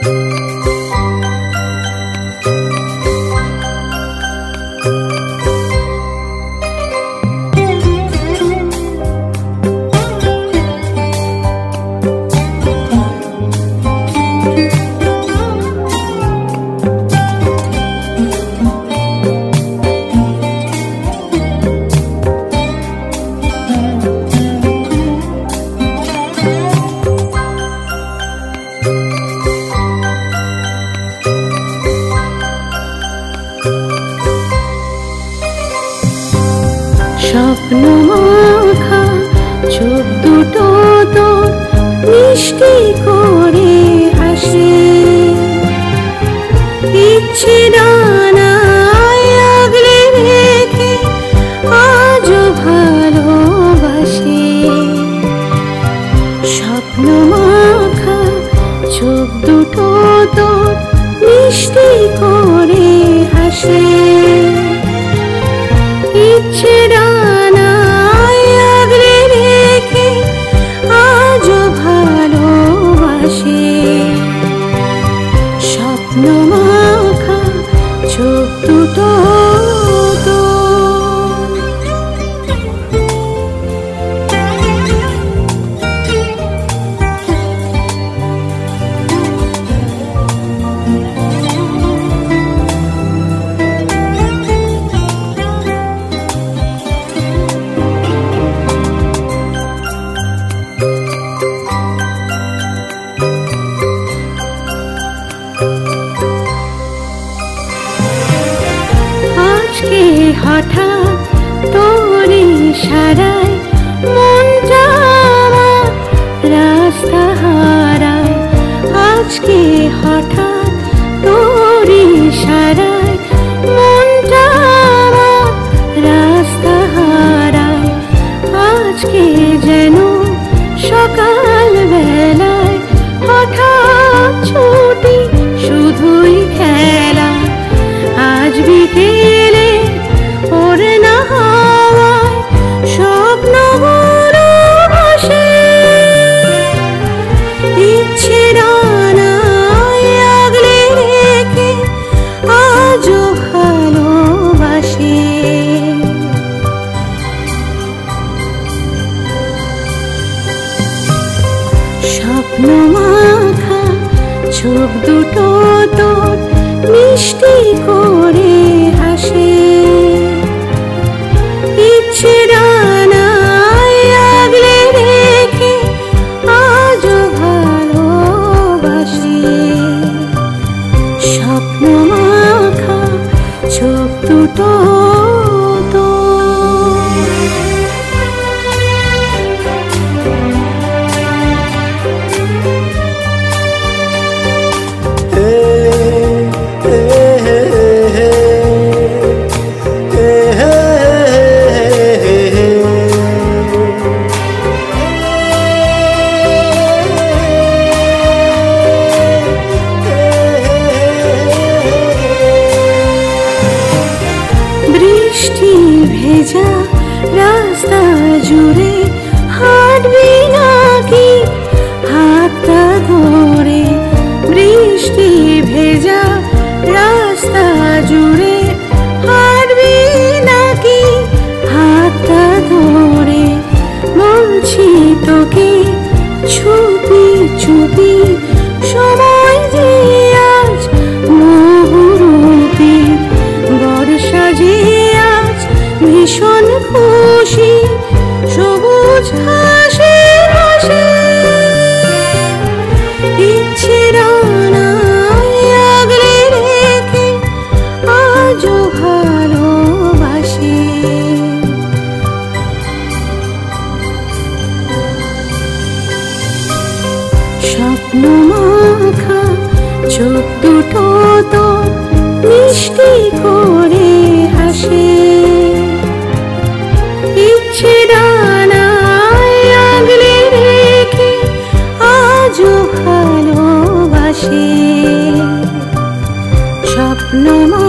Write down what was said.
স্বপ্ন মাখা চোখ দুটো তোর মিষ্টি করে হাসে, ইচ্ছে ডানায় আগলে রেখে আজও ভালোবাসে। স্বপ্ন মাখা চোখ দুটো তোর মিষ্টি করে হাসে, ইচ্ছে ডানায় আগলে রেখে আজও ভালোবাসে। স্বপ্ন মাখা চোখ দুটো আজকে হঠাৎ তোর ইশারায় মনটা আমার রাস্তা হারায়। আজকে হঠাৎ তোর ইশারায় মনটা আমার রাস্তা হারায়। আজকে যেন সকাল বেলায় হঠাৎ ছুটি শুধুই খেলা। আজ বিকেলে ওর না হাওয়ায় স্বপ্নগুলো ভাসে, ইচ্ছে ডানায় আগলে রেখে আজও ভালোবাসে। স্বপ্ন মাখা চোখ দুটো তোর মিষ্টি করে হাসে, ইচ্ছে ডানায় আগলে রেখে আজও ভালোবাসে। স্বপ্ন মাখা চোখ দুটো বৃষ্টি ভেজা রাস্তা জুড়ে হাঁটবি নাকি হাতটা ধরে? বৃষ্টি ভেজা রাস্তা জুড়ে হাঁটবি নাকি হাতটা ধরে? বলছি তোকে চুপি চুপি সময় যে আজ বহুরূপী। বর্ষা যে আজ ভীষণ খুশি সবুজ ঘাসে ঘাসে, ইচ্ছে ডানায় আগলে রেখে আজও ভালোবাসে। স্বপ্ন মাখা চোখ দুটো তোর মিষ্টি করে হাসে, ইচ্ছে ডানায় আগলে রেখে আজও ভালোবাসে। স্বপ্ন